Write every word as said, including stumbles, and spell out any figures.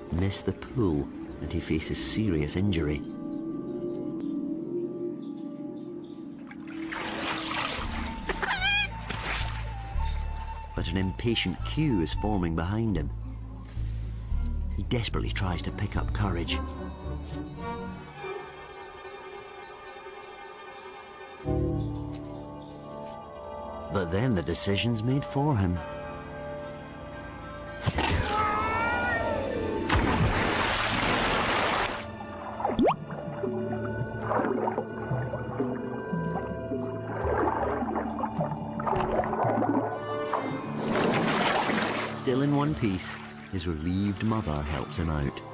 miss the pull and he faces serious injury. But an impatient queue is forming behind him. He desperately tries to pick up courage. But then the decision's made for him. Still in one piece, his relieved mother helps him out.